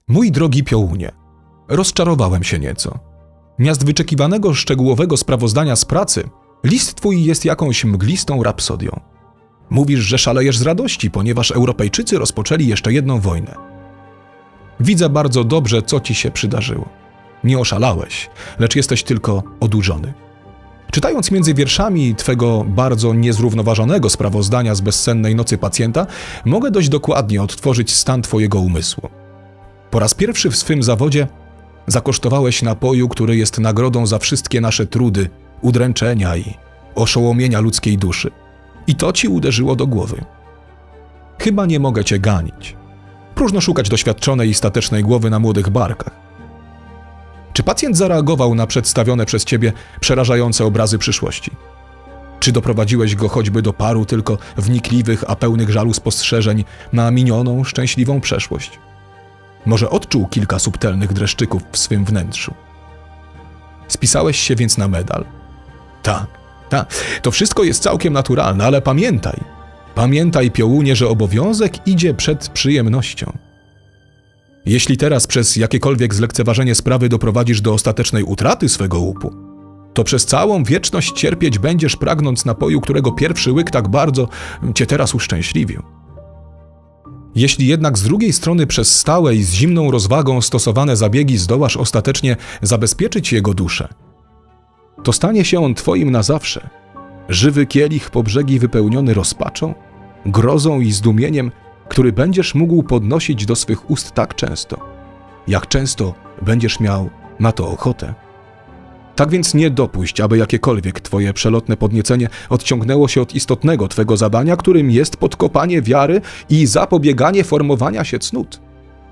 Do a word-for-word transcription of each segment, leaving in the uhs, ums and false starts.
Mój drogi Piołunie, rozczarowałem się nieco. Miast wyczekiwanego szczegółowego sprawozdania z pracy, list twój jest jakąś mglistą rapsodią. Mówisz, że szalejesz z radości, ponieważ Europejczycy rozpoczęli jeszcze jedną wojnę. Widzę bardzo dobrze, co ci się przydarzyło. Nie oszalałeś, lecz jesteś tylko odurzony. Czytając między wierszami twego bardzo niezrównoważonego sprawozdania z bezsennej nocy pacjenta, mogę dość dokładnie odtworzyć stan twojego umysłu. Po raz pierwszy w swym zawodzie zakosztowałeś napoju, który jest nagrodą za wszystkie nasze trudy, udręczenia i oszołomienia ludzkiej duszy. I to ci uderzyło do głowy. Chyba nie mogę cię ganić. Próżno szukać doświadczonej i statecznej głowy na młodych barkach. Czy pacjent zareagował na przedstawione przez ciebie przerażające obrazy przyszłości? Czy doprowadziłeś go choćby do paru tylko wnikliwych, a pełnych żalu spostrzeżeń na minioną, szczęśliwą przeszłość? Może odczuł kilka subtelnych dreszczyków w swym wnętrzu? Spisałeś się więc na medal? Tak, tak, to wszystko jest całkiem naturalne, ale pamiętaj, pamiętaj, Piołunie, że obowiązek idzie przed przyjemnością. Jeśli teraz przez jakiekolwiek zlekceważenie sprawy doprowadzisz do ostatecznej utraty swego łupu, to przez całą wieczność cierpieć będziesz, pragnąc napoju, którego pierwszy łyk tak bardzo cię teraz uszczęśliwił. Jeśli jednak z drugiej strony przez stałe i z zimną rozwagą stosowane zabiegi zdołasz ostatecznie zabezpieczyć jego duszę, to stanie się on twoim na zawsze. Żywy kielich po brzegi wypełniony rozpaczą, grozą i zdumieniem, który będziesz mógł podnosić do swych ust tak często, jak często będziesz miał na to ochotę. Tak więc nie dopuść, aby jakiekolwiek twoje przelotne podniecenie odciągnęło się od istotnego twego zadania, którym jest podkopanie wiary i zapobieganie formowania się cnót.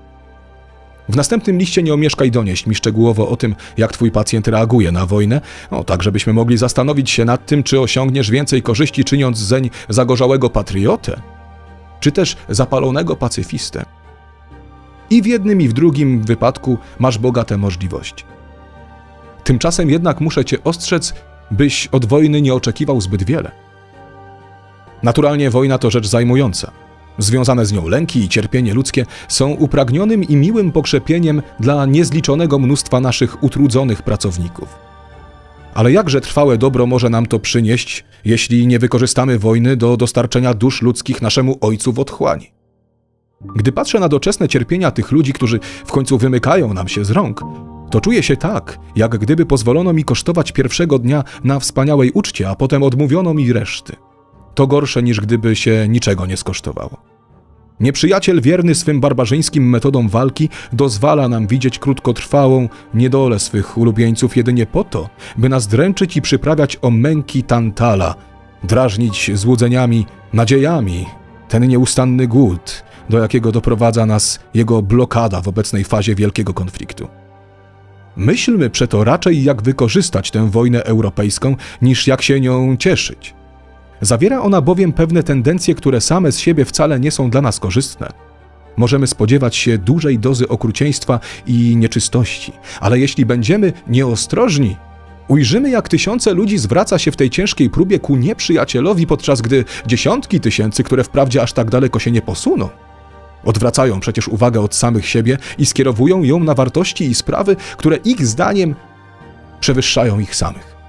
W następnym liście nie omieszkaj donieść mi szczegółowo o tym, jak twój pacjent reaguje na wojnę, no, tak żebyśmy mogli zastanowić się nad tym, czy osiągniesz więcej korzyści, czyniąc zeń zagorzałego patriotę, czy też zapalonego pacyfistę. I w jednym i w drugim wypadku masz bogate możliwości. Tymczasem jednak muszę cię ostrzec, byś od wojny nie oczekiwał zbyt wiele. Naturalnie wojna to rzecz zajmująca. Związane z nią lęki i cierpienie ludzkie są upragnionym i miłym pokrzepieniem dla niezliczonego mnóstwa naszych utrudzonych pracowników. Ale jakże trwałe dobro może nam to przynieść, jeśli nie wykorzystamy wojny do dostarczenia dusz ludzkich naszemu Ojcu w otchłani? Gdy patrzę na doczesne cierpienia tych ludzi, którzy w końcu wymykają nam się z rąk, to czuję się tak, jak gdyby pozwolono mi kosztować pierwszego dnia na wspaniałej uczcie, a potem odmówiono mi reszty. To gorsze, niż gdyby się niczego nie skosztowało. Nieprzyjaciel wierny swym barbarzyńskim metodom walki dozwala nam widzieć krótkotrwałą niedolę swych ulubieńców jedynie po to, by nas dręczyć i przyprawiać o męki Tantala, drażnić złudzeniami, nadziejami ten nieustanny głód, do jakiego doprowadza nas jego blokada w obecnej fazie wielkiego konfliktu. Myślmy przeto raczej, jak wykorzystać tę wojnę europejską, niż jak się nią cieszyć. Zawiera ona bowiem pewne tendencje, które same z siebie wcale nie są dla nas korzystne. Możemy spodziewać się dużej dozy okrucieństwa i nieczystości, ale jeśli będziemy nieostrożni, ujrzymy, jak tysiące ludzi zwraca się w tej ciężkiej próbie ku nieprzyjacielowi, podczas gdy dziesiątki tysięcy, które wprawdzie aż tak daleko się nie posuną, odwracają przecież uwagę od samych siebie i skierowują ją na wartości i sprawy, które ich zdaniem przewyższają ich samych.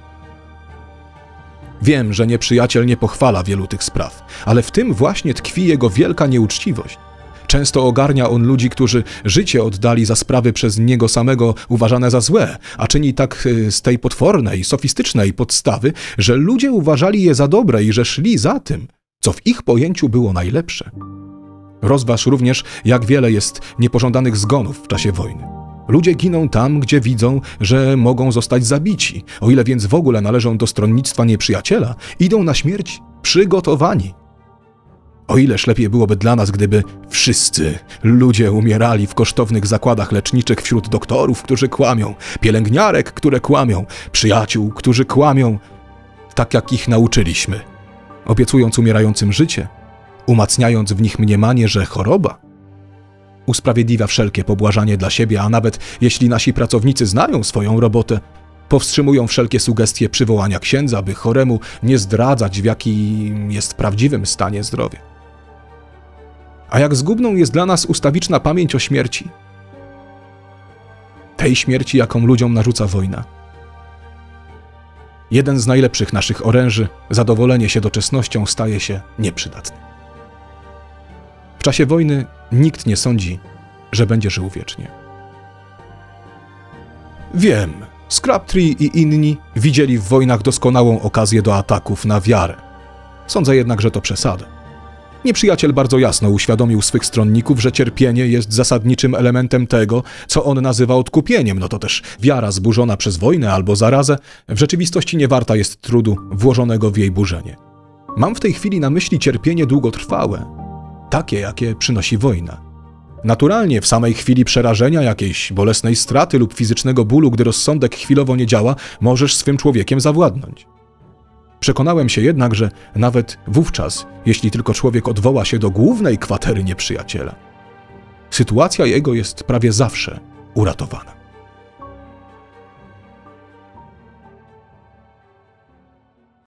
Wiem, że nieprzyjaciel nie pochwala wielu tych spraw, ale w tym właśnie tkwi jego wielka nieuczciwość. Często ogarnia on ludzi, którzy życie oddali za sprawy przez niego samego uważane za złe, a czyni tak z tej potwornej, sofistycznej podstawy, że ludzie uważali je za dobre i że szli za tym, co w ich pojęciu było najlepsze. Rozważ również, jak wiele jest niepożądanych zgonów w czasie wojny. Ludzie giną tam, gdzie widzą, że mogą zostać zabici. O ile więc w ogóle należą do stronnictwa nieprzyjaciela, idą na śmierć przygotowani. O ileż lepiej byłoby dla nas, gdyby wszyscy ludzie umierali w kosztownych zakładach leczniczych wśród doktorów, którzy kłamią, pielęgniarek, które kłamią, przyjaciół, którzy kłamią, tak jak ich nauczyliśmy, obiecując umierającym życie, umacniając w nich mniemanie, że choroba usprawiedliwia wszelkie pobłażanie dla siebie, a nawet jeśli nasi pracownicy znają swoją robotę, powstrzymują wszelkie sugestie przywołania księdza, by choremu nie zdradzać, w jakim jest prawdziwym stanie zdrowia. A jak zgubną jest dla nas ustawiczna pamięć o śmierci, tej śmierci, jaką ludziom narzuca wojna. Jeden z najlepszych naszych oręży, zadowolenie się doczesnością, staje się nieprzydatny. W czasie wojny nikt nie sądzi, że będzie żył wiecznie. Wiem, Scrabtree i inni widzieli w wojnach doskonałą okazję do ataków na wiarę. Sądzę jednak, że to przesada. Nieprzyjaciel bardzo jasno uświadomił swych stronników, że cierpienie jest zasadniczym elementem tego, co on nazywa odkupieniem, no to też wiara zburzona przez wojnę albo zarazę w rzeczywistości nie warta jest trudu włożonego w jej burzenie. Mam w tej chwili na myśli cierpienie długotrwałe, takie jakie przynosi wojna. Naturalnie w samej chwili przerażenia, jakiejś bolesnej straty lub fizycznego bólu, gdy rozsądek chwilowo nie działa, możesz swym człowiekiem zawładnąć. Przekonałem się jednak, że nawet wówczas, jeśli tylko człowiek odwoła się do głównej kwatery nieprzyjaciela, sytuacja jego jest prawie zawsze uratowana.